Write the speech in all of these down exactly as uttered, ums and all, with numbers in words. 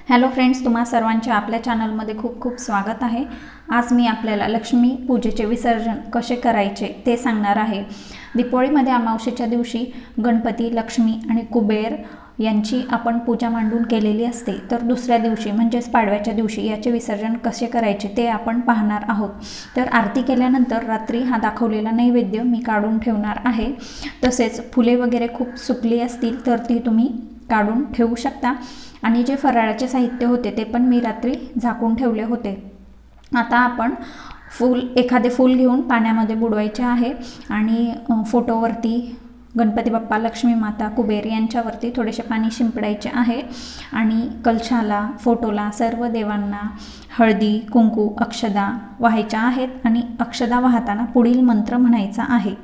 Hello friends, तुम्हा सर्वांचे आपल्या चॅनलमध्ये खूप खूप स्वागत आहे। आज मी आपल्याला लक्ष्मी पूजेचे विसर्जन कसे करायचे ते सांगणार आहे। दीपावलीमध्ये अमावस्येच्या दिवशी गणपती, लक्ष्मी आणि कुबेर यांची आपण पूजा मांडून केलेली असते, तर दुसऱ्या दिवशी म्हणजेच पाडव्याच्या दिवशी याचे विसर्जन कसे करायचे ते आपण पाहणार आहोत। तर आरती केल्यानंतर रात्री हा दाखवलेला नैवेद्य मी काढून ठेवणार आहे। तसेच फुले वगैरे खूप सुकली असतील तर ती तुम्ही काढून ठेवू शकता आणि जे फराळाचे साहित्य होते ते पण मी रात्री झाकून ठेवले होते। आता आपण फूल एखादे फूल घेऊन पाण्यामध्ये बुडवायचे आहे आणि फोटोवरती गणपती बाप्पा, लक्ष्मी माता, कुबेर यांच्यावरती थोडेसे पाणी शिंपडायचे आहे आणि कलशाला, फोटोला, सर्व देवांना हळदी, कुंकू, अक्षदा वाहायच्या आहेत आणि अक्षदा वाहताना पुढील मंत्र म्हणायचा आहे।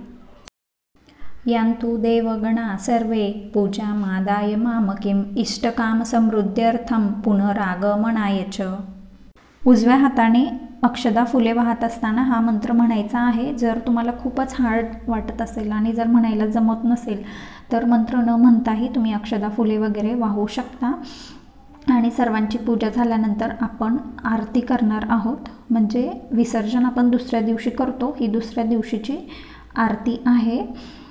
यांतु देवगणा सर्वे पूजा मादाय मामकिम इष्टकाम समृद्ध्यर्थम पुनरागमनाय च। उजव्या हाताने अक्षदा फुले वाहत असताना हा मंत्र म्हणायचा आहे। जर तुम्हाला खूपच हार्ड वाटत असेल आणि जर म्हणायला जमत नसेल तर मंत्र न म्हणताही तुम्ही अक्षदा फुले वगैरे वाहू शकता। आणि सर्वांची पूजा झाल्यानंतर आपण आरती करणार आहोत, म्हणजे विसर्जन आपण दुसऱ्या दिवशी करतो, ही दुसऱ्या दिवशीची आरती आहे।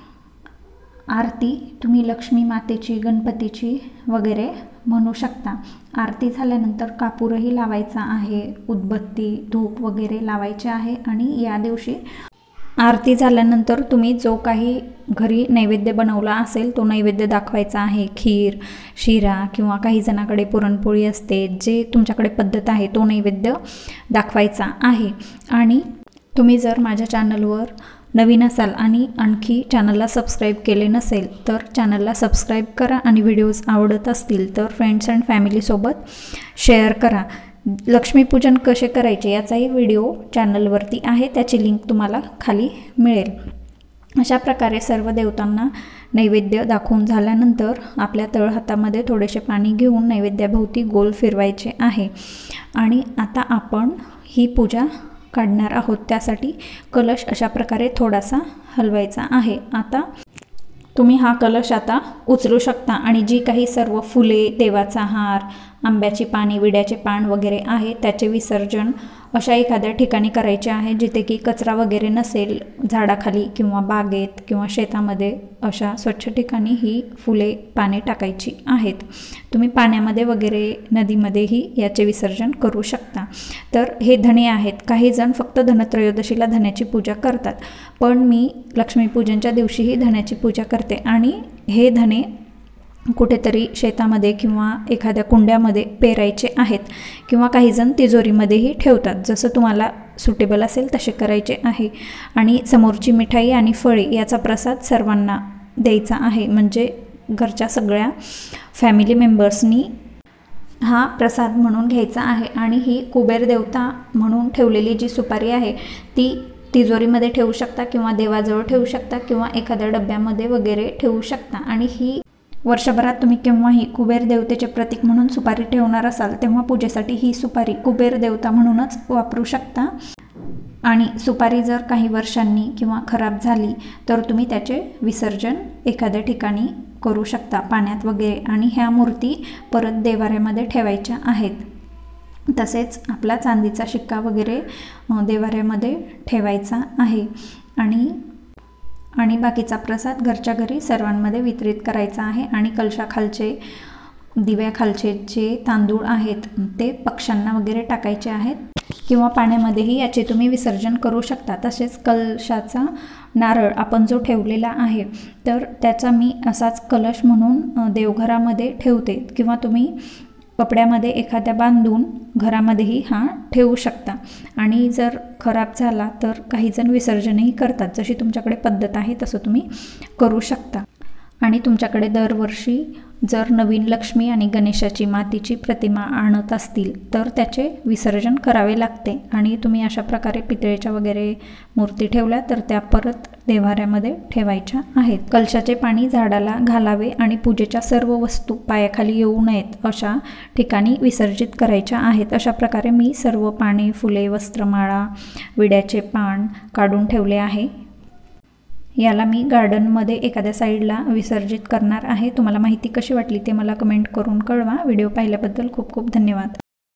आरती तुम्ही लक्ष्मी मातेची, गणपतीची वगैरे म्हणू शकता। आरती झाल्यानंतर कापूरही लावायचा आहे, उदबत्ती, धूप वगैरे लावायचे आहे आणि या दिवशी आरती झाल्यानंतर तुम्ही जो काही घरी नैवेद्य बनवला असेल तो नैवेद्य दाखवायचा आहे। खीर, शिरा किंवा काही जणांकडे पुरणपोळी असते, जे तुमच्याकडे पद्धत आहे तो नैवेद्य दाखवायचा आहे। आणि तुम्ही जर माझ्या चॅनलवर नवीन असाल आणि आणखी चॅनलला सबस्क्राईब केले नसेल तर चॅनलला सबस्क्राईब करा आणि व्हिडिओज आवडत असतील तर फ्रेंड्स अँड फॅमिलीसोबत शेअर करा। लक्ष्मीपूजन कसे करायचे याचाही व्हिडिओ चॅनलवरती आहे, त्याची लिंक तुम्हाला खाली मिळेल। अशा प्रकारे सर्व देवतांना नैवेद्य दाखवून झाल्यानंतर आपल्या तळहातामध्ये थोडेसे पाणी घेऊन नैवेद्याभोवती गोल फिरवायचे आहे आणि आता आपण ही पूजा काढणार आहोत। त्यासाठी कलश अशा प्रकारे थोडासा हलवायचा आहे। आता तुम्ही हा कलश आता उचलू शकता आणि जी काही सर्व फुले, देवाचा हार, आंब्याची पाने, विड्याचे पान वगैरे आहे त्याचे विसर्जन अशा एखाद्या ठिकाणी करायचे आहे जिथे की कचरा वगैरे नसेल, झाडाखाली किंवा बागेत किंवा शेतामध्ये अशा स्वच्छ ठिकाणी ही फुले, पाने टाकायची आहेत। तुम्ही पाण्यामध्ये वगैरे नदीमध्येही याचे विसर्जन करू शकता। तर हे धणे आहेत, काही जण फक्त धनत्रयोदशीला धण्याची पूजा करतात, पण मी लक्ष्मीपूजनच्या दिवशीही धण्याची पूजा करते आणि हे धणे कुठेतरी शेतामध्ये किंवा एखाद्या कुंड्यामध्ये पेरायचे आहेत किंवा काही जण तिजोरीमध्येही ठेवतात, जसं तुम्हाला सुटेबल असेल तसे करायचे आहे। आणि समोरची मिठाई आणि फळे याचा प्रसाद सर्वांना द्यायचा आहे, म्हणजे घरच्या सगळ्या फॅमिली मेंबर्सनी हा प्रसाद म्हणून घ्यायचा आहे। आणि ही कुबेर देवता म्हणून ठेवलेली जी सुपारी आहे ती तिजोरीमध्ये ठेवू शकता किंवा देवाजवळ ठेवू शकता किंवा एखाद्या डब्यामध्ये वगैरे ठेवू शकता। आणि ही वर्षभरात तुम्ही केव्हाही कुबेर देवतेचे प्रतीक म्हणून सुपारी ठेवणार असाल तेव्हा पूजेसाठी ही सुपारी कुबेर देवता म्हणूनच वापरू शकता। आणि सुपारी जर काही वर्षांनी किंवा खराब झाली तर तुम्ही त्याचे विसर्जन एखाद्या ठिकाणी करू शकता, पाण्यात वगैरे, आणि ह्या मूर्ती परत देवाऱ्यामध्ये ठेवायच्या आहेत। तसेच आपला चांदीचा शिक्का वगैरे देवाऱ्यामध्ये ठेवायचा आहे आणि आणि बाकीचा प्रसाद घरच्या घरी सर्वांमध्ये वितरित करायचा आहे। आणि कलशाखालचे, दिव्याखालचे जे तांदूळ आहेत ते पक्ष्यांना वगैरे टाकायचे आहेत किंवा पाण्यामध्येही याचे तुम्ही विसर्जन करू शकता। तसेच कलशाचा नारळ आपण जो ठेवलेला आहे तर त्याचा मी असाच कलश म्हणून देवघरामध्ये ठेवते किंवा तुम्ही कपड्यामध्ये एखाद्या बांधून घरामध्येही हा ठेवू शकता। आणि जर खराब झाला तर काही जण विसर्जनही करतात, जशी तुमच्याकडे पद्धत आहे तसं तुम्ही करू शकता। आणि तुमच्याकडे दरवर्षी जर नवीन लक्ष्मी आणि गणेशाची मातीची प्रतिमा आणत असतील तर त्याचे विसर्जन करावे लागते। आणि तुम्ही अशा प्रकारे पितळेच्या वगैरे मूर्ती ठेवल्या तर त्या परत देव्हाऱ्यामध्ये ठेवायच्या आहेत। कलशाचे पाणी झाडाला घालावे आणि पूजेच्या सर्व वस्तू पायाखाली येऊ नयेत अशा ठिकाणी विसर्जित करायच्या आहेत। अशा प्रकारे मी सर्व पाने, फुले, वस्त्रमाळा, विड्याचे पान काढून ठेवले आहे। याला मी गार्डनमध्ये एखाद्या साईडला विसर्जित करणार आहे। तुम्हाला माहिती कशी वाटली ते मला कमेंट करून कळवा। व्हिडिओ पाहिल्याबद्दल खूप खूप धन्यवाद।